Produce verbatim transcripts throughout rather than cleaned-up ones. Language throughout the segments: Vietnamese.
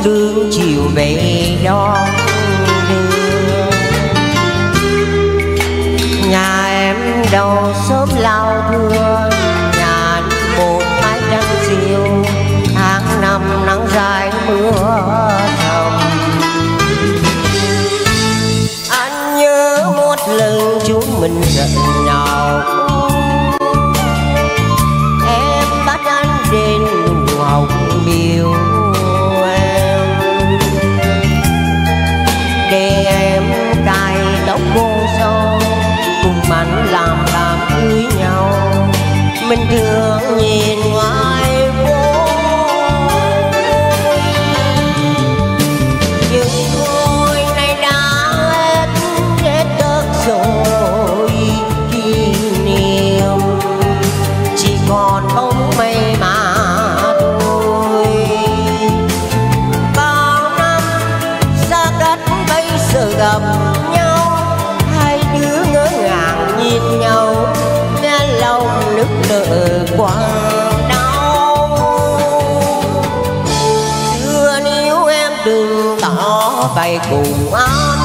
đường chiều về đón đưa. Nhà em đâu sớm lao thưa, nhà một mái trăng diều, tháng năm nắng dài mưa thầm. Anh nhớ một lần chúng mình giận nhau, em bắt anh đến nụ hồng miêu em, để em cài tóc cô sâu cùng anh làm đám cưới nhau. Mình thường nhìn ngoài phố, nhưng thôi nay đã hết, hết tất rồi kỷ niệm, chỉ còn bóng mây mà thôi. Bao năm xa cách bây giờ gặp nhau, hai đứa ngỡ ngàng nhìn nhau, nghe lòng nức nở quặn đau. Xưa nếu em đừng tỏ bày cùng anh,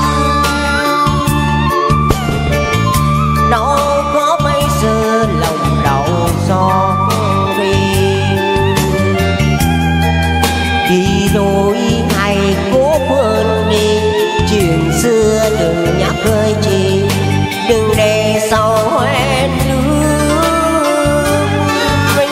đâu có bây giờ lòng đau xót riêng. Đi rồi hay cố quên đi, chuyện xưa đừng nhắc hơi chi, đừng để sau hết nước mi.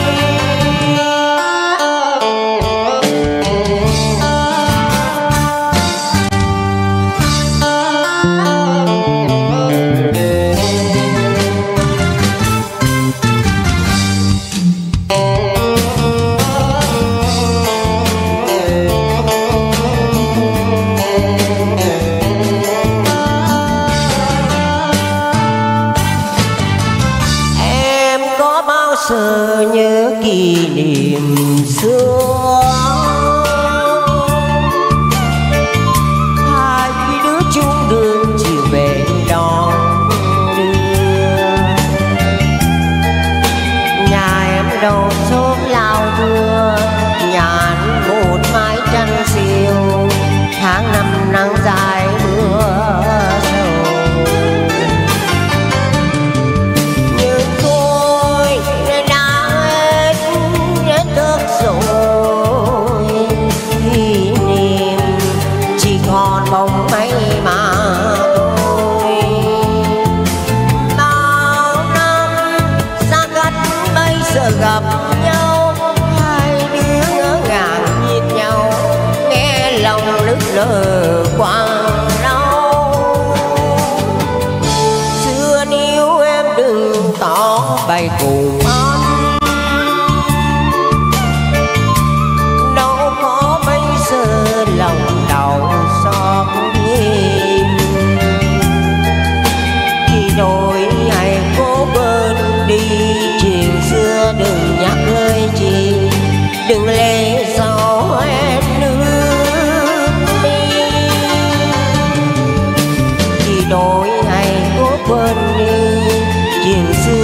Giờ nhớ kỷ niệm xưa, hai đứa chung đường chiều về đón đưa. Nhà em đâu sớm lao thưa, nhà anh một mái trăng siêu, tháng năm nắng dài mưa sầu. Bóng mây mà thôi, bao năm xa cách bây giờ gặp nhau, hai đứa ngỡ ngàng nhìn nhau, nghe lòng nức nở quặn đau. Xưa nếu em đừng tỏ bày cùng anh, đâu có bây giờ lòng đau xót thêm. Khi đôi hay cố quên đi, chuyện xưa đừng nhắc hơi chi, đừng lệ sau hết nước mi. Khi đôi hay cố quên đi, chuyện xưa